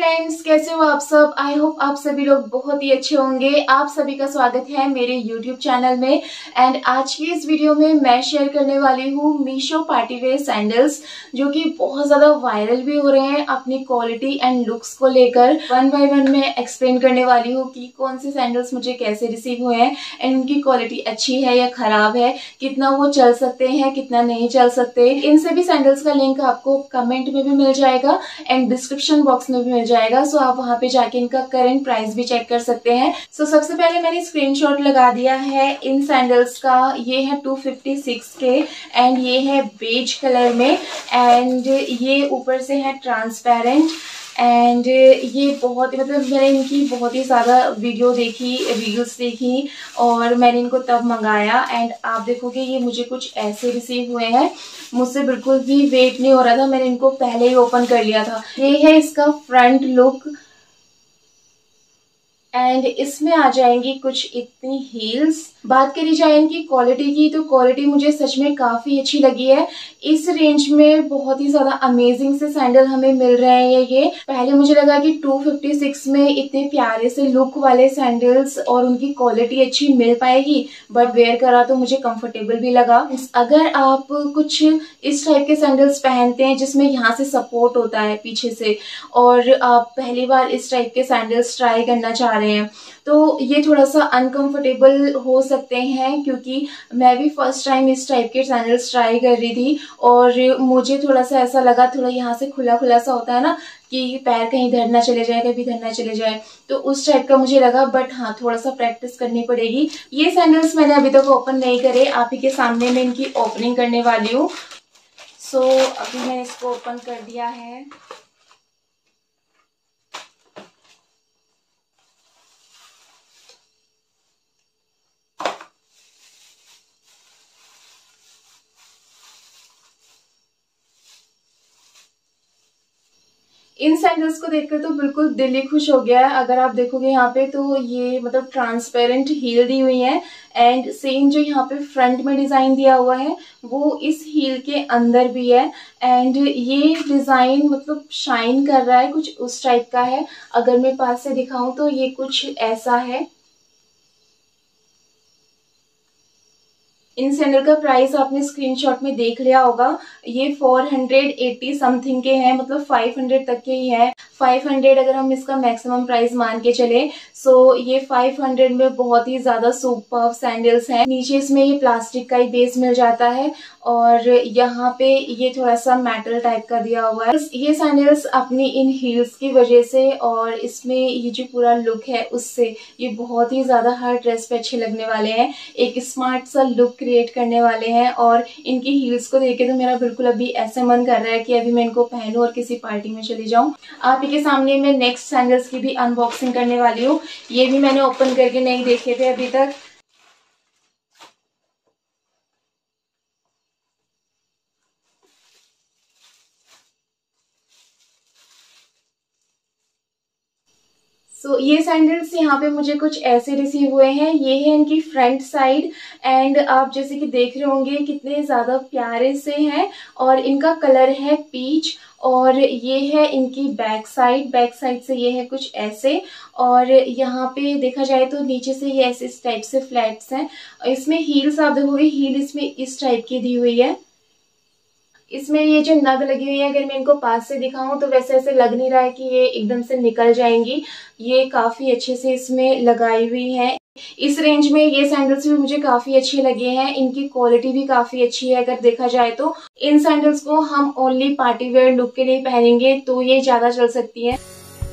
Friends, कैसे हो आप सब। आई होप आप सभी लोग बहुत ही अच्छे होंगे। आप सभी का स्वागत है मेरे YouTube चैनल में। एंड आज की इस वीडियो में मैं शेयर करने वाली हूँ मीशो पार्टी वेयर सैंडल्स, जो कि बहुत ज़्यादा वायरल भी हो रहे हैं अपनी क्वालिटी एंड लुक्स को लेकर। वन बाय वन मैं एक्सप्लेन करने वाली हूँ कि कौन से सैंडल्स मुझे कैसे रिसीव हुए हैं एंड उनकी क्वालिटी अच्छी है या खराब है, कितना वो चल सकते हैं, कितना नहीं चल सकते। इन सभी सैंडल्स का लिंक आपको कमेंट में भी मिल जाएगा एंड डिस्क्रिप्शन बॉक्स में भी मिल जाएगा। सो आप वहां पे जाके इनका करंट प्राइस भी चेक कर सकते हैं। सो सबसे पहले मैंने स्क्रीनशॉट लगा दिया है इन सैंडल्स का। ये है 256 के एंड ये है बेज कलर में एंड ये ऊपर से है ट्रांसपेरेंट एंड ये बहुत ही मैंने इनकी बहुत ही ज़्यादा रील्स देखी और मैंने इनको तब मंगाया एंड आप देखोगे ये मुझे कुछ ऐसे रिसीव हुए हैं। मुझसे बिल्कुल भी वेट नहीं हो रहा था, मैंने इनको पहले ही ओपन कर लिया था। ये है इसका फ्रंट लुक एंड इसमें आ जाएंगी कुछ इतनी हील्स। बात करी जाए इनकी क्वालिटी की तो क्वालिटी मुझे सच में काफ़ी अच्छी लगी है। इस रेंज में बहुत ही ज़्यादा अमेजिंग से सैंडल हमें मिल रहे हैं। ये पहले मुझे लगा कि 256 में इतने प्यारे से लुक वाले सैंडल्स और उनकी क्वालिटी अच्छी मिल पाएगी, बट वेयर करा तो मुझे कंफर्टेबल भी लगा। अगर आप कुछ इस टाइप के सैंडल्स पहनते हैं जिसमें यहाँ से सपोर्ट होता है पीछे से और आप पहली बार इस टाइप के सैंडल्स ट्राई करना चाह रहे हैं तो ये थोड़ा सा अनकंफर्टेबल हो सकते हैं, क्योंकि मैं भी फर्स्ट टाइम इस टाइप के सैंडल्स ट्राई कर रही थी और मुझे थोड़ा सा ऐसा लगा, थोड़ा यहाँ से खुला खुला सा होता है ना कि पैर कहीं इधर ना चले जाए, कभी इधर ना चले जाए, तो उस टाइप का मुझे लगा। बट हाँ, थोड़ा सा प्रैक्टिस करनी पड़ेगी। ये सैंडल्स मैंने अभी तक ओपन नहीं करे, आप ही के सामने मैं इनकी ओपनिंग करने वाली हूँ। सो अभी मैंने इसको ओपन कर दिया है। इन सैंडल्स को देखकर तो बिल्कुल दिल ही खुश हो गया है। अगर आप देखोगे यहाँ पे तो ये ट्रांसपेरेंट हील दी हुई है एंड सेम जो यहाँ पे फ्रंट में डिजाइन दिया हुआ है वो इस हील के अंदर भी है एंड ये डिजाइन शाइन कर रहा है, कुछ उस टाइप का है। अगर मैं पास से दिखाऊं तो ये कुछ ऐसा है। इन सैंडल का प्राइस आपने स्क्रीनशॉट में देख लिया होगा। ये 480 समथिंग के हैं, 500 तक के ही है। 500 अगर हम इसका मैक्सिमम प्राइस मान के चले सो ये 500 में बहुत ही ज्यादा सुपर्ब सैंडल्स हैं। नीचे इसमें ये प्लास्टिक का ही बेस मिल जाता है और यहाँ पे ये थोड़ा सा मेटल टाइप का दिया हुआ है। ये सैंडल्स अपनी इन हील्स की वजह से और इसमें ये जो पूरा लुक है उससे ये बहुत ही ज्यादा हर ड्रेस पे अच्छे लगने वाले हैं, एक स्मार्ट सा लुक क्रिएट करने वाले हैं। और इनकी हील्स को देख के तो मेरा बिल्कुल अभी ऐसे मन कर रहा है कि अभी मैं इनको पहनूं और किसी पार्टी में चली जाऊं। आप ही के सामने मैं नेक्स्ट सैंडल्स की भी अनबॉक्सिंग करने वाली हूँ। ये भी मैंने ओपन करके नहीं देखे थे अभी तक। ये सैंडल्स यहाँ पे मुझे कुछ ऐसे रिसीव हुए हैं। ये है इनकी फ्रंट साइड एंड आप जैसे कि देख रहे होंगे कितने ज़्यादा प्यारे से हैं और इनका कलर है पीच। और ये है इनकी बैक साइड से ये है कुछ ऐसे और यहाँ पे देखा जाए तो नीचे से ये ऐसे इस टाइप से फ्लैट्स हैं। इसमें हील्स आप देखोगे, हील इसमें इस टाइप की दी हुई है। इसमें ये जो नग लगी हुई है अगर मैं इनको पास से दिखाऊं तो वैसे ऐसे लग नहीं रहा है कि ये एकदम से निकल जाएंगी। ये काफी अच्छे से इसमें लगाई हुई है। इस रेंज में ये सैंडल्स भी मुझे काफी अच्छे लगे हैं। इनकी क्वालिटी भी काफी अच्छी है। अगर देखा जाए तो इन सैंडल्स को हम ओनली पार्टी वेयर लुक के लिए पहनेंगे तो ये ज्यादा चल सकती है।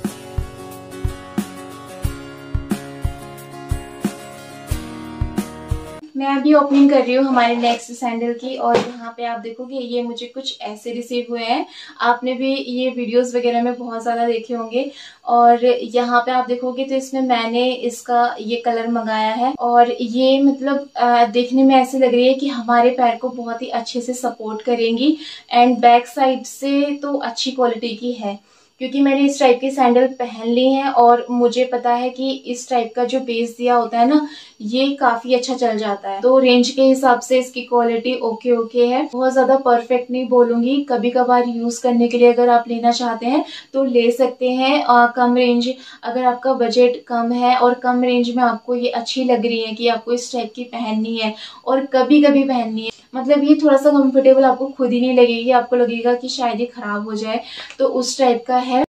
मैं अभी ओपनिंग कर रही हूँ हमारे नेक्स्ट सैंडल की और यहाँ पे आप देखोगे ये मुझे कुछ ऐसे रिसीव हुए हैं। आपने भी ये वीडियोस वगैरह में बहुत ज़्यादा देखे होंगे और यहाँ पे आप देखोगे तो इसमें मैंने इसका ये कलर मंगाया है और ये देखने में ऐसे लग रही है कि हमारे पैर को बहुत ही अच्छे से सपोर्ट करेंगी एंड बैक साइड से तो अच्छी क्वालिटी की है, क्योंकि मैंने इस टाइप की सैंडल पहन ली हैं और मुझे पता है कि इस टाइप का जो बेस दिया होता है ना, ये काफी अच्छा चल जाता है। तो रेंज के हिसाब से इसकी क्वालिटी ओके ओके है, बहुत ज्यादा परफेक्ट नहीं बोलूंगी। कभी कभार यूज करने के लिए अगर आप लेना चाहते हैं तो ले सकते हैं। कम रेंज, अगर आपका बजट कम है और कम रेंज में आपको ये अच्छी लग रही है कि आपको इस टाइप की पहननी है और कभी कभी पहननी है, मतलब ये थोड़ा सा कंफर्टेबल आपको खुद ही नहीं लगेगी, आपको लगेगा कि शायद ये खराब हो जाए, तो उस टाइप का है।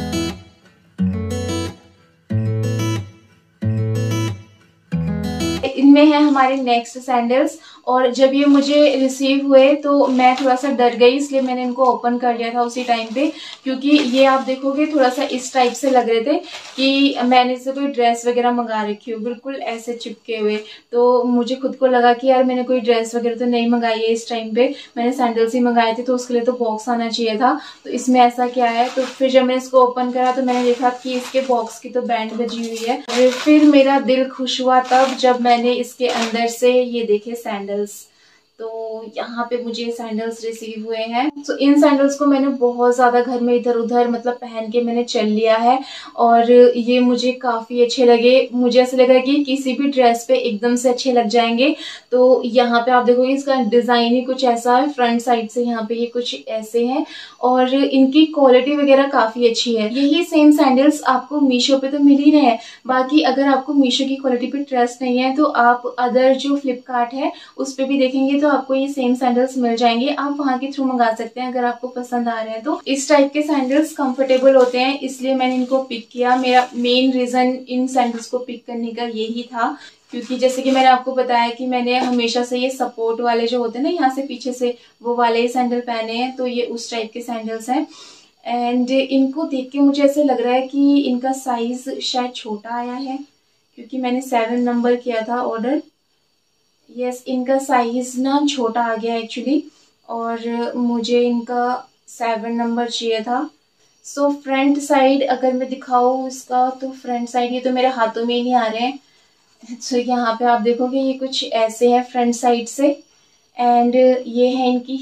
इनमें है हमारे नेक्स्ट सैंडल्स, और जब ये मुझे रिसीव हुए तो मैं थोड़ा सा डर गई, इसलिए मैंने इनको ओपन कर लिया था उसी टाइम पे, क्योंकि ये आप देखोगे थोड़ा सा इस टाइप से लग रहे थे कि मैंने इससे कोई ड्रेस वगैरह मंगा रखी हो, बिल्कुल ऐसे चिपके हुए। तो मुझे खुद को लगा कि यार मैंने कोई ड्रेस वगैरह तो नहीं मंगाई है इस टाइम पे, मैंने सैंडल्स ही मंगाए थे, तो उसके लिए तो बॉक्स आना चाहिए था, तो इसमें ऐसा क्या है। तो फिर जब मैंने इसको ओपन करा तो मैंने देखा कि इसके बॉक्स की तो बैंड बजी हुई है, और फिर मेरा दिल खुश हुआ तब जब मैंने इसके अंदर से ये देखे सैंडल्स। तो यहाँ पे मुझे सैंडल्स रिसीव हुए हैं। तो इन सैंडल्स को मैंने बहुत ज्यादा घर में इधर उधर मतलब पहन के मैंने चल लिया है, और ये मुझे काफी अच्छे लगे। मुझे ऐसा लगा कि किसी भी ड्रेस पे एकदम से अच्छे लग जाएंगे। तो यहाँ पे आप देखोगे इसका डिजाइन ही कुछ ऐसा है, फ्रंट साइड से यहाँ पे ये कुछ ऐसे हैं, और इनकी क्वालिटी वगैरह काफी अच्छी है। यही सेम सैंडल्स आपको मीशो पे तो मिल ही रहे हैं। बाकी अगर आपको मीशो की क्वालिटी पे ट्रस्ट नहीं है तो आप अदर जो फ्लिपकार्ट है उस पे भी देखेंगे तो आपको ये सेम सैंडल्स मिल जाएंगे, आप वहां के थ्रू मंगा सकते हैं अगर आपको पसंद आ रहे हैं। तो इस टाइप के सैंडल्स कंफर्टेबल होते हैं, इसलिए मैंने इनको पिक किया। मेरा मेन रीजन इन सैंडल्स को पिक करने का यही था, क्योंकि जैसे कि मैंने आपको बताया कि मैंने हमेशा से ये सपोर्ट वाले जो होते हैं ना यहाँ से पीछे से, वो वाले ही सैंडल पहने हैं, तो ये उस टाइप के सैंडल्स हैं। एंड इनको देख के मुझे ऐसे लग रहा है कि इनका साइज शायद छोटा आया है, क्योंकि मैंने 7 नंबर किया था ऑर्डर। यस, इनका साइज ना छोटा आ गया एक्चुअली, और मुझे इनका 7 नंबर चाहिए था। सो फ्रंट साइड अगर मैं दिखाऊँ इसका, तो फ्रंट साइड ये तो मेरे हाथों में ही नहीं आ रहे हैं। सो यहाँ पे आप देखोगे ये कुछ ऐसे है फ्रंट साइड से, एंड ये है इनकी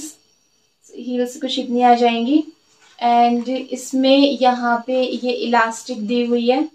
हील्स कुछ इतनी आ जाएंगी, एंड इसमें यहाँ पे ये इलास्टिक दी हुई है,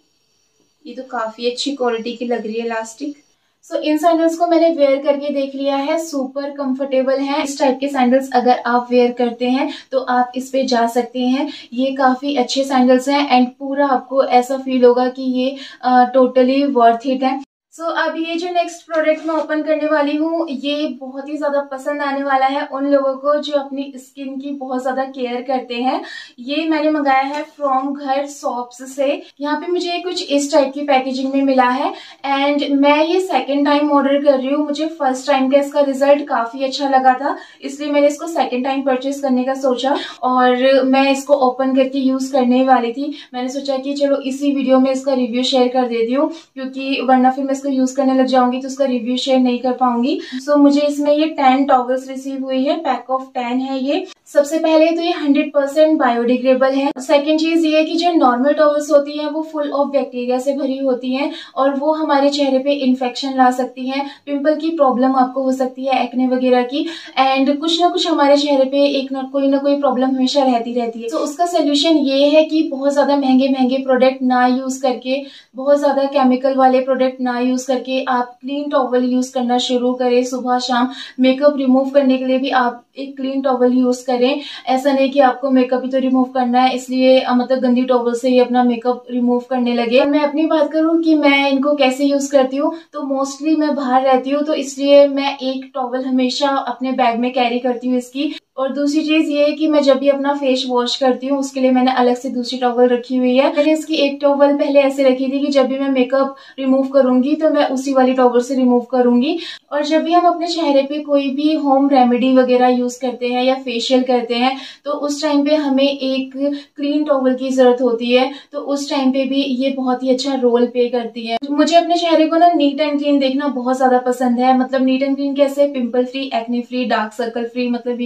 ये तो काफी अच्छी क्वालिटी की लग रही है इलास्टिक। सो इन सैंडल्स को मैंने वेयर करके देख लिया है, सुपर कंफर्टेबल है। इस टाइप के सैंडल्स अगर आप वेयर करते हैं तो आप इस पे जा सकते हैं। ये काफी अच्छे सैंडल्स हैं, एंड पूरा आपको ऐसा फील होगा कि ये टोटली वर्थ इट है। सो अब ये जो नेक्स्ट प्रोडक्ट मैं ओपन करने वाली हूँ, ये बहुत ही ज्यादा पसंद आने वाला है उन लोगों को जो अपनी स्किन की बहुत ज्यादा केयर करते हैं। ये मैंने मंगाया है फ्रॉम घर शॉप्स से। यहाँ पे मुझे कुछ इस टाइप की पैकेजिंग में मिला है, एंड मैं ये सेकंड टाइम ऑर्डर कर रही हूँ। मुझे फर्स्ट टाइम का इसका रिजल्ट काफी अच्छा लगा था, इसलिए मैंने इसको सेकेंड टाइम परचेज करने का सोचा, और मैं इसको ओपन करके यूज करने वाली थी। मैंने सोचा कि चलो इसी वीडियो में इसका रिव्यू शेयर कर देती हूँ, क्योंकि वरना फिर मैं इसको यूज करने लग जाऊंगी तो उसका रिव्यू शेयर नहीं कर पाऊंगी। सो मुझे इसमें ये 10 टॉवल्स रिसीव हुई है, पैक ऑफ 10 है ये। सबसे पहले तो ये 100% बायोडिग्रेडेबल है। सेकंड चीज ये है कि जो नॉर्मल टॉवल्स होती हैं वो फुल ऑफ बैक्टीरिया से भरी होती हैं, और वो हमारे चेहरे पे इन्फेक्शन ला सकती हैं, पिंपल की प्रॉब्लम आपको हो सकती है, एक्ने वगैरह की, एंड कुछ ना कुछ हमारे चेहरे पे एक ना कोई प्रॉब्लम हमेशा रहती है। तो उसका सोल्यूशन ये है कि बहुत ज्यादा महंगे प्रोडक्ट ना यूज करके, बहुत ज्यादा केमिकल वाले प्रोडक्ट ना यूज करके आप क्लीन टॉवल यूज करना शुरू करें। सुबह शाम मेकअप रिमूव करने के लिए भी आप एक क्लीन टॉवल यूज करें। ऐसा नहीं कि आपको मेकअप ही तो रिमूव करना है, इसलिए मतलब गंदी टॉवल से ही अपना मेकअप रिमूव करने लगे। मैं अपनी बात करूं कि मैं इनको कैसे यूज करती हूँ, तो मोस्टली मैं बाहर रहती हूँ, तो इसलिए मैं एक टॉवल हमेशा अपने बैग में कैरी करती हूँ इसकी। और दूसरी चीज ये है कि मैं जब भी अपना फेस वॉश करती हूँ उसके लिए मैंने अलग से दूसरी टॉवल रखी हुई है। मैंने इसकी एक टॉवल पहले ऐसे रखी थी कि जब भी मैं मेकअप रिमूव करूंगी तो मैं उसी वाली टॉवल से रिमूव करूंगी। और जब भी हम अपने चेहरे पे कोई भी होम रेमेडी वगैरह यूज करते हैं या फेशियल करते हैं तो उस टाइम पे हमें एक क्लीन टॉवल की जरूरत होती है, तो उस टाइम पे भी ये बहुत ही अच्छा रोल प्ले करती है। मुझे अपने चेहरे को ना नीट एंड क्लीन देखना बहुत ज्यादा पसंद है। मतलब नीट एंड क्लीन कैसे, pimple free, acne free, dark circle free, मतलब ये जितने भी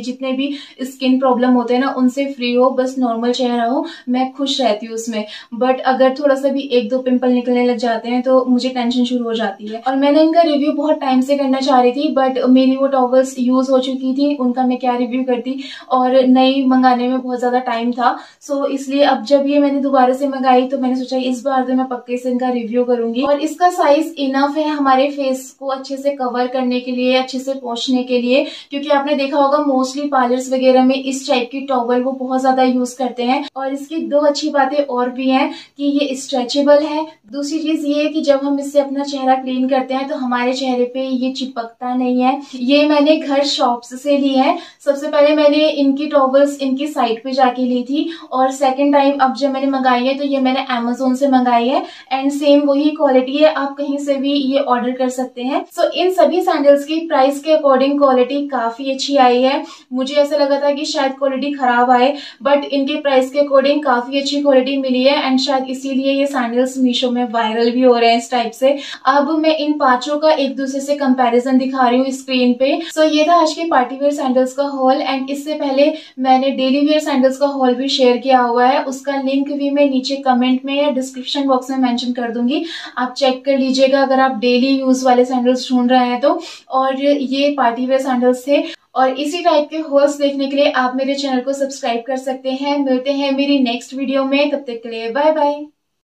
भी स्किन प्रॉब्लम होते हैं ना उनसे फ्री हो, बस नॉर्मल चेहरा हो, मैं खुश रहती हूँ उसमें। बट अगर थोड़ा सा भी 1-2 पिंपल निकलने लग जाते हैं तो मुझे टेंशन शुरू हो जाती है। और मैंने इनका रिव्यू बहुत टाइम से करना चाह रही थी, बट मेरी वो टॉवल्स यूज हो चुकी थी, उनका मैं क्या रिव्यू करती, और नई मंगाने में बहुत ज्यादा टाइम था। सो इसलिए अब जब ये मैंने दोबारा से मंगाई तो मैंने सोचा इस बार तो मैं पक्के से इनका रिव्यू करूंगी। और इसका साइज इनफ है हमारे फेस को अच्छे से कवर करने के लिए, अच्छे से पोंछने के लिए, क्योंकि आपने देखा होगा मोस्टली पार्लर्स वगैरह में इस टाइप की टॉवल वो बहुत ज्यादा यूज करते हैं। और इसकी 2 अच्छी बातें और भी हैं कि ये स्ट्रेचेबल है। दूसरी चीज ये है कि जब हम इससे अपना चेहरा क्लीन करते हैं तो हमारे चेहरे पे ये चिपकता नहीं है। ये मैंने घर शॉप्स से ली है। सबसे पहले मैंने इनकी टॉवल्स इनकी साइट पे जाके ली थी, और सेकंड टाइम अब जब मैंने मंगाई है तो ये मैंने Amazon से मंगाई है, एंड सेम वही क्वालिटी है, आप कहीं से भी ये ऑर्डर कर सकते हैं। सो इन सभी सैंडल्स की प्राइस के अकॉर्डिंग क्वालिटी काफी अच्छी आई है। मुझे ऐसा लगा था कि शायद क्वालिटी खराब आए, बट इनके प्राइस के अकॉर्डिंग काफी अच्छी क्वालिटी मिली है, एंड शायद इसीलिए ये सैंडल्स मीशो में वायरल भी हो रहे हैं इस टाइप से। अब मैं इन 5 का एक दूसरे से कंपैरिजन दिखा रही हूँ स्क्रीन पे। सो ये था आज के पार्टी वेयर सैंडल्स का हॉल, एंड इससे पहले मैंने डेली वेयर सैंडल्स का हॉल भी शेयर किया हुआ है, उसका लिंक भी मैं नीचे कमेंट में या डिस्क्रिप्शन बॉक्स में मेंशन कर दूंगी, आप चेक कर लीजिएगा अगर आप डेली यूज वाले सैंडल्स ढूंढ रहे हैं तो। और ये पार्टी वेयर सैंडल्स थे, और इसी टाइप के हॉल्स देखने के लिए आप मेरे चैनल को सब्सक्राइब कर सकते हैं। मिलते हैं मेरी नेक्स्ट वीडियो में, तब तक के लिए बाय बाय।